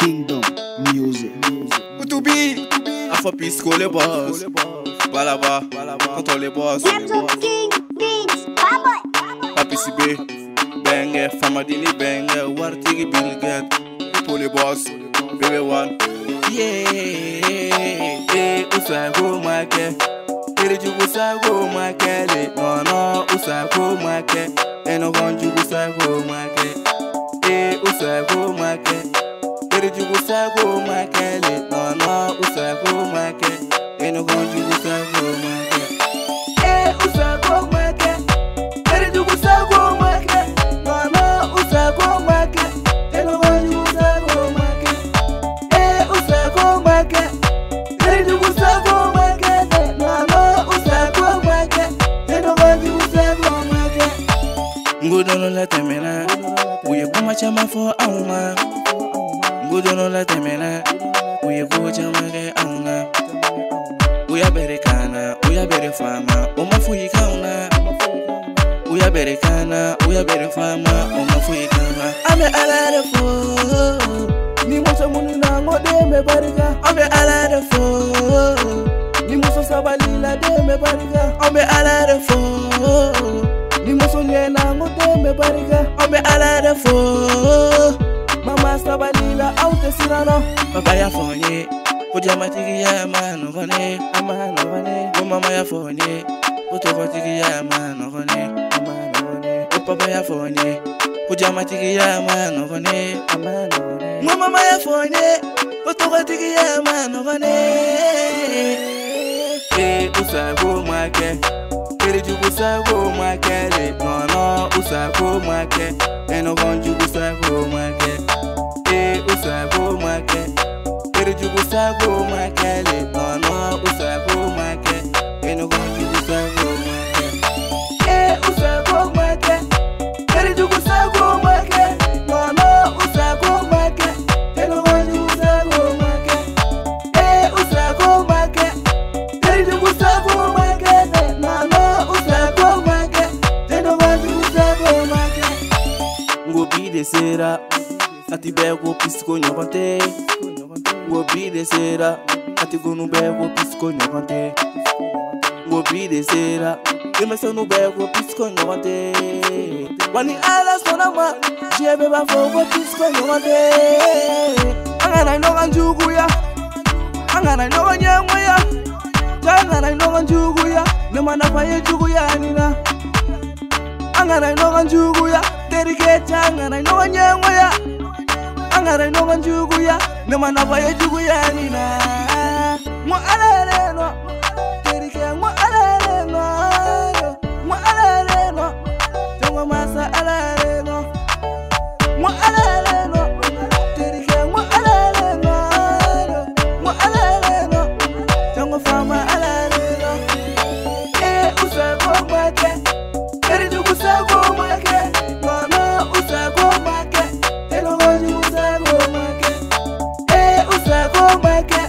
Kingdom Music. Utubi, Afro Pisco les boss. Balaba, contre les boss. Papi Sibé, Benge, Famadini Benge, Wartigi Bilget. Pour les boss, Bébé One. Yeah, Usago Make. Teriju Usago Make. No, Usago Make. Eno Gonju Usago Make. Usago Make. Teriju Usago Make. No, Usago Make. Eno Gonju Usago Make. Usago Make. Teriju Usago Make. No, Usago Make. Eno Gonju Usago Make. Usago Make. Teriju Usago Make. No, Usago Make. Eno Gonju Usago Make. Ngudono la temena. Uye kuma chama fo auma. Ngudono la temena. Uye kuma chama ke auna. Uya berekana, uya bere fama, oma fuyi kauna. Uya berekana, uya bere fama, oma fuyi kauna. Ame alade fo, ni muso muni na ngode me barika. Ame alade fo, ni muso sabalila de me barika. Ame alade fo, ni muso nyena ngode me barika. Ame alade fo, mama sabalila aute sirano. Baba ya fonye. Kujamatiki ya mano vane, amano vane. Mama ya fonye, kutofatiki ya mano vane, amano vane. Papa ya fonye, kujamatiki ya mano vane, amano vane. Mama ya fonye, kutofatiki ya mano vane. Usago Make, teriju Usago Make. No, Usago Make. Eno Gonju Usago Make. Usago Make. Teriju Usago Make. No, Usago Make. Eno Gonju Usago Make. Usago Make. Teriju Usago Make. No, Usago Make. Eno Gonju Usago Make. Usago Make. Teriju Usago Make. No, Usago Make. Eno Gonju Usago Make. Ngobi de sera, ati bego pisco nyobante. Ngobi de sera, ati gunu bego pisco nyobante. Ngobi de sera, emeso bego pisco nyobante. Wani ala sonama, jebe ba fogo pisco nyobante. Angana inoga njuguya, angana inoga nyangwaya, angana inoga njuguya, nemana faye njuguya nina. Angana inoga njuguya, teriketa angana inoga nyangwaya. Angara inoga njuguya, nemana faye njuguya nina. Mo alele no, terike mo alele no, mo alele no, jongo masa alele no, mo alele no, terike mo alele no, mo alele no, jongo fama alele no. Usago Make, teriju Usago Make. No, Usago Make. Usago Make.